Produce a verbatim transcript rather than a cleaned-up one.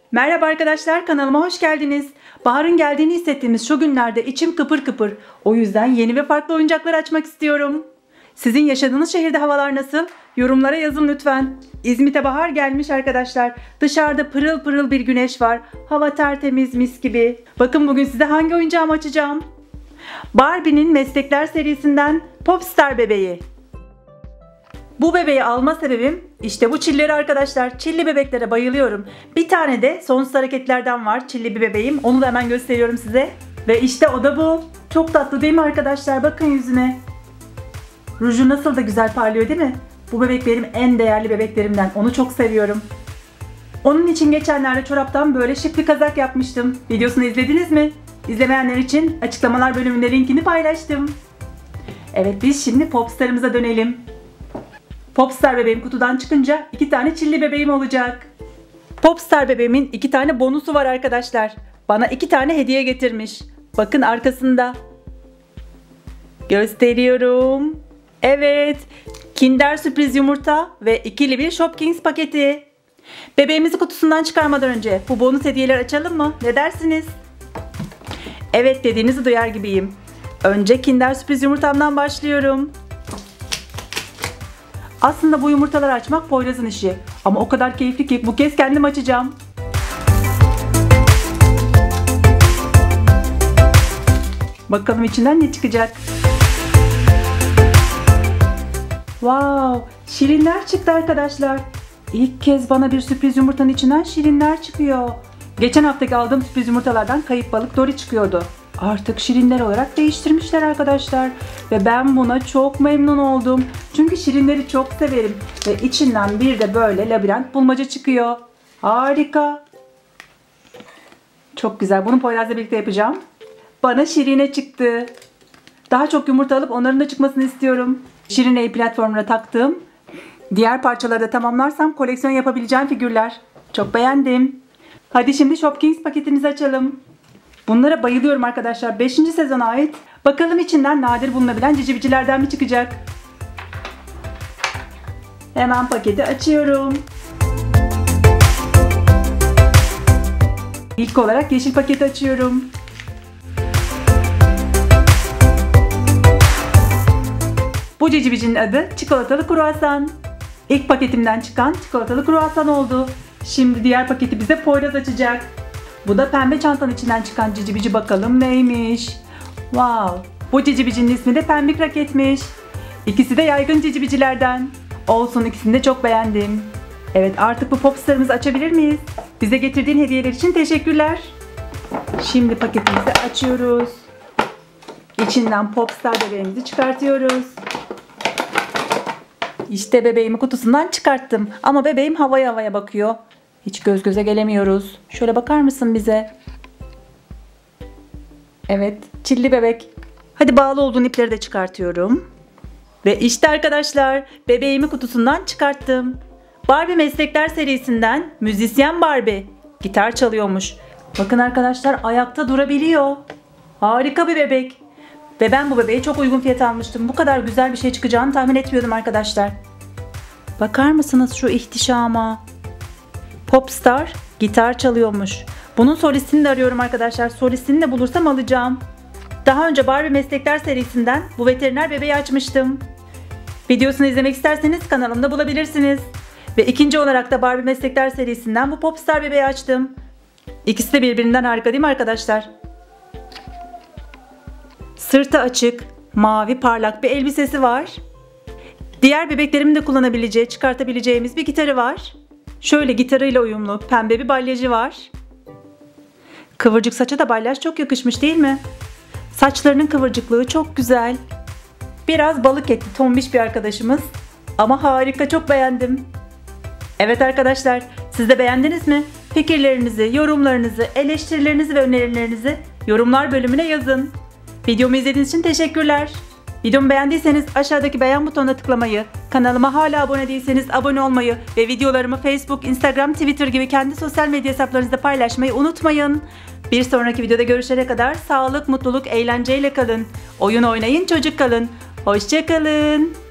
Merhaba arkadaşlar, kanalıma hoş geldiniz. Baharın geldiğini hissettiğimiz şu günlerde içim kıpır kıpır. O yüzden yeni ve farklı oyuncaklar açmak istiyorum. Sizin yaşadığınız şehirde havalar nasıl? Yorumlara yazın lütfen. İzmit'e bahar gelmiş arkadaşlar. Dışarıda pırıl pırıl bir güneş var. Hava tertemiz, mis gibi. Bakın bugün size hangi oyuncağımı açacağım. Barbie'nin Meslekler serisinden Popstar bebeği. Bu bebeği alma sebebim işte bu çilleri arkadaşlar. Çilli bebeklere bayılıyorum. Bir tane de sonsuz hareketlerden var. Çilli bir bebeğim. Onu da hemen gösteriyorum size. Ve işte o da bu. Çok tatlı değil mi arkadaşlar? Bakın yüzüne. Ruju nasıl da güzel parlıyor değil mi? Bu bebek benim en değerli bebeklerimden. Onu çok seviyorum. Onun için geçenlerde çoraptan böyle şık bir kazak yapmıştım. Videosunu izlediniz mi? İzlemeyenler için açıklamalar bölümünde linkini paylaştım. Evet, biz şimdi Popstar'ımıza dönelim. Popstar bebeğim kutudan çıkınca iki tane çilli bebeğim olacak. Popstar bebeğimin iki tane bonusu var arkadaşlar. Bana iki tane hediye getirmiş. Bakın arkasında. Gösteriyorum. Evet. Kinder sürpriz yumurta ve ikili bir Shopkins paketi. Bebeğimizi kutusundan çıkarmadan önce bu bonus hediyeleri açalım mı? Ne dersiniz? Evet dediğinizi duyar gibiyim. Önce Kinder sürpriz yumurtamdan başlıyorum. Aslında bu yumurtaları açmak Poyraz'ın işi. Ama o kadar keyifli ki bu kez kendim açacağım. Bakalım içinden ne çıkacak. Wow, şirinler çıktı arkadaşlar. İlk kez bana bir sürpriz yumurtanın içinden şirinler çıkıyor. Geçen haftaki aldığım sürpriz yumurtalardan kayıp balık Dory çıkıyordu. Artık şirinler olarak değiştirmişler arkadaşlar. Ve ben buna çok memnun oldum. Çünkü şirinleri çok severim. Ve içinden bir de böyle labirent bulmaca çıkıyor. Harika. Çok güzel. Bunu Poyraz'la birlikte yapacağım. Bana şirine çıktı. Daha çok yumurta alıp onların da çıkmasını istiyorum. Şirine'yi platformuna taktım. Diğer parçaları da tamamlarsam koleksiyon yapabileceğim figürler. Çok beğendim. Hadi şimdi Shopkins paketimizi açalım. Bunlara bayılıyorum arkadaşlar. beşinci sezona ait. Bakalım içinden nadir bulunabilen cicibicilerden mi çıkacak? Hemen paketi açıyorum. İlk olarak yeşil paketi açıyorum. Bu cicibicinin adı çikolatalı kruvasan. İlk paketimden çıkan çikolatalı kruvasan oldu. Şimdi diğer paketi bize Poyraz açacak. Bu da pembe çantanın içinden çıkan cicibici, bakalım neymiş. Wow. Bu cicibicinin ismi de Pembik Raket'miş. İkisi de yaygın cicibicilerden. Olsun, ikisini de çok beğendim. Evet, artık bu Popstar'ımızı açabilir miyiz? Bize getirdiğin hediyeler için teşekkürler. Şimdi paketimizi açıyoruz. İçinden Popstar bebeğimizi çıkartıyoruz. İşte bebeğimi kutusundan çıkarttım. Ama bebeğim havaya havaya bakıyor. Hiç göz göze gelemiyoruz. Şöyle bakar mısın bize? Evet, çilli bebek. Hadi bağlı olduğun ipleri de çıkartıyorum. Ve işte arkadaşlar, bebeğimi kutusundan çıkarttım. Barbie Meslekler serisinden müzisyen Barbie. Gitar çalıyormuş. Bakın arkadaşlar, ayakta durabiliyor. Harika bir bebek. Ve ben bu bebeği çok uygun fiyata almıştım. Bu kadar güzel bir şey çıkacağını tahmin etmiyordum arkadaşlar. Bakar mısınız şu ihtişama? Popstar gitar çalıyormuş. Bunun solistini de arıyorum arkadaşlar. Solistini de bulursam alacağım. Daha önce Barbie Meslekler serisinden bu veteriner bebeği açmıştım. Videosunu izlemek isterseniz kanalımda bulabilirsiniz. Ve ikinci olarak da Barbie Meslekler serisinden bu Popstar bebeği açtım. İkisi de birbirinden harika değil mi arkadaşlar? Sırtı açık, mavi parlak bir elbisesi var. Diğer bebeklerimin de kullanabileceği, çıkartabileceğimiz bir gitarı var. Şöyle gitarıyla uyumlu pembe bir balyajı var. Kıvırcık saça da balyaj çok yakışmış değil mi? Saçlarının kıvırcıklığı çok güzel. Biraz balık etli tombiş bir arkadaşımız. Ama harika, çok beğendim. Evet arkadaşlar, siz de beğendiniz mi? Fikirlerinizi, yorumlarınızı, eleştirilerinizi ve önerilerinizi yorumlar bölümüne yazın. Videomu izlediğiniz için teşekkürler. Videomu beğendiyseniz aşağıdaki beğen butonuna tıklamayı, kanalıma hala abone değilseniz abone olmayı ve videolarımı Facebook, Instagram, Twitter gibi kendi sosyal medya hesaplarınızda paylaşmayı unutmayın. Bir sonraki videoda görüşene kadar sağlık, mutluluk, eğlenceyle kalın. Oyun oynayın, çocuk kalın. Hoşça kalın.